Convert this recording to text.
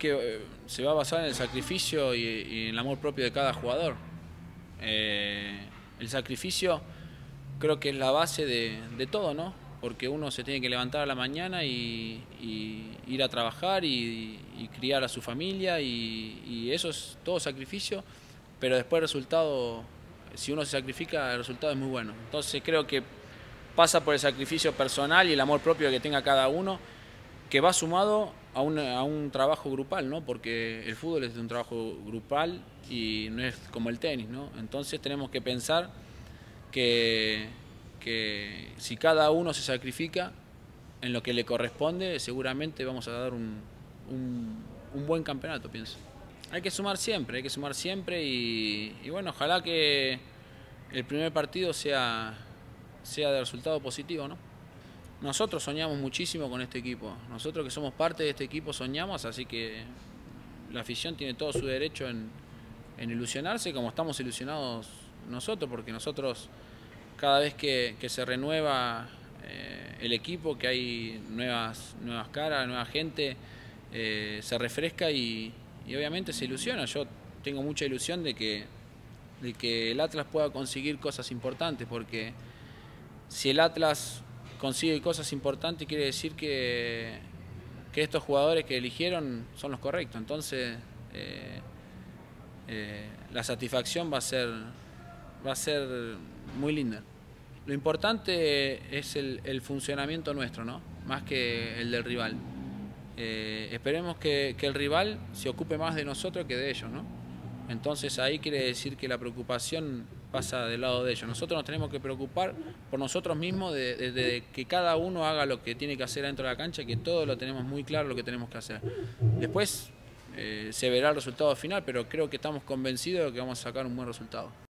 que se va a basar en el sacrificio y en el amor propio de cada jugador. El sacrificio creo que es la base de todo, ¿no? Porque uno se tiene que levantar a la mañana y ir a trabajar y criar a su familia y eso es todo sacrificio, pero después el resultado, si uno se sacrifica, el resultado es muy bueno. Entonces creo que pasa por el sacrificio personal y el amor propio que tenga cada uno, que va sumado a un trabajo grupal, ¿no? Porque el fútbol es un trabajo grupal y no es como el tenis, ¿no? Entonces tenemos que pensar que si cada uno se sacrifica en lo que le corresponde, seguramente vamos a dar un buen campeonato, pienso. Hay que sumar siempre y bueno, ojalá que el primer partido sea de resultado positivo, ¿no? Nosotros soñamos muchísimo con este equipo, nosotros que somos parte de este equipo soñamos, así que la afición tiene todo su derecho en ilusionarse como estamos ilusionados nosotros, porque nosotros cada vez que se renueva el equipo, que hay nuevas caras, nueva gente, se refresca y obviamente se ilusiona. Yo tengo mucha ilusión de que el Atlas pueda conseguir cosas importantes, porque si el Atlas consigue cosas importantes quiere decir que estos jugadores que eligieron son los correctos. Entonces la satisfacción va a ser muy linda. Lo importante es el funcionamiento nuestro, ¿no? Más que el del rival. Esperemos que el rival se ocupe más de nosotros que de ellos, ¿no? Entonces ahí quiere decir que la preocupación pasa del lado de ellos. Nosotros nos tenemos que preocupar por nosotros mismos, de que cada uno haga lo que tiene que hacer dentro de la cancha, que todos lo tenemos muy claro lo que tenemos que hacer. Después se verá el resultado final, pero creo que estamos convencidos de que vamos a sacar un buen resultado.